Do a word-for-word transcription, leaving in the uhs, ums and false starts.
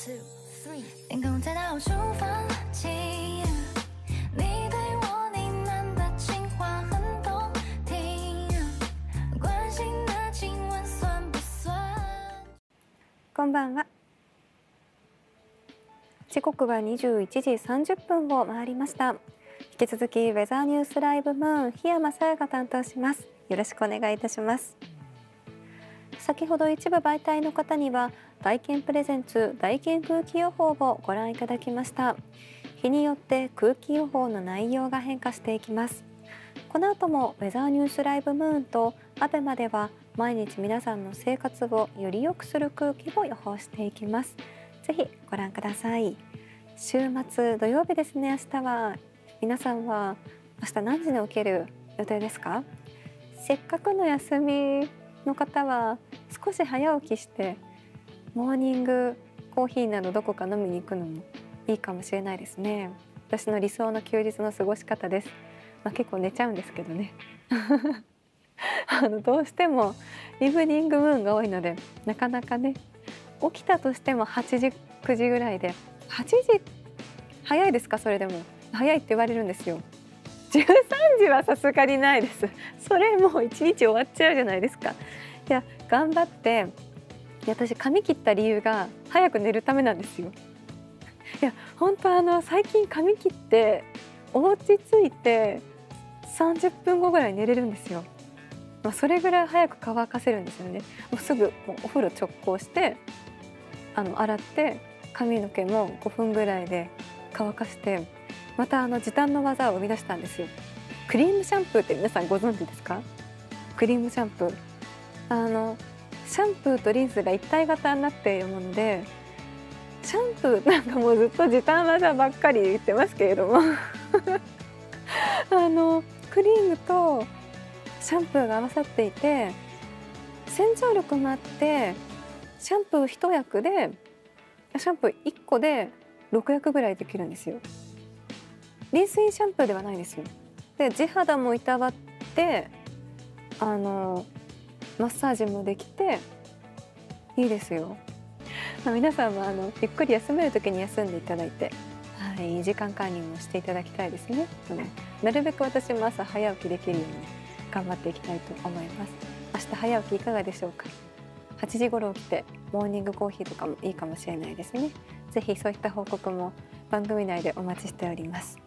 two, three。天空在到处放弃，你对我呢喃的情话很动听，关心的亲吻算不算？ こんばんは。時刻はにじゅういちじさんじゅっぷんを回りました。引き続きウェザーニュースライブムーン檜山さやが担当します。よろしくお願いいたします。先ほど一部媒体の方には大研プレゼンツ大研空気予報をご覧いただきました。日によって空気予報の内容が変化していきます。この後もウェザーニュースライブムーンとアベマでは毎日皆さんの生活をより良くする空気を予報していきます。ぜひご覧ください。週末土曜日ですね。明日は皆さんは明日何時に起きる予定ですか？せっかくの休みの方は少し早起きしてモーニングコーヒーなどどこか飲みに行くのもいいかもしれないですね。私の理想の休日の過ごし方です。まあ、結構寝ちゃうんですけどねあのどうしてもイブニングムーンが多いのでなかなかね起きたとしてもはちじくじぐらいではちじ早いですか？それでも早いって言われるんですよ。じゅうさんじはさすがにないです。それもう一日終わっちゃうじゃないですか。いや頑張って私髪切った理由が早く寝るためなんですよ。いや本当あの最近髪切ってお家着いてさんじゅっぷんごぐらい寝れるんですよ。まあ、それぐらい早く乾かせるんですよね。もうすぐもうお風呂直行してあの洗って髪の毛もごふんぐらいで乾かしてまたあの時短の技を生み出したんですよ。クリームシャンプーって皆さんご存知ですか？クリームシャンプーあのシャンプーとリンスが一体型になっているものでシャンプーなんかもうずっと時短技ばっかり言ってますけれどもあのクリームとシャンプーが合わさっていて洗浄力もあってシャンプー一役でシャンプーいっこでろく役ぐらいできるんですよ。リンスインシャンプーではないですよ。で地肌もいたわってあのマッサージもできていいですよ。まあ、皆さんもあのゆっくり休める時に休んでいただいて、はい、時間管理もしていただきたいですね。うん、なるべく私も朝早起きできるように頑張っていきたいと思います。明日早起きいかがでしょうか？はちじ頃起きてモーニングコーヒーとかもいいかもしれないですね。ぜひそういった報告も番組内でお待ちしております。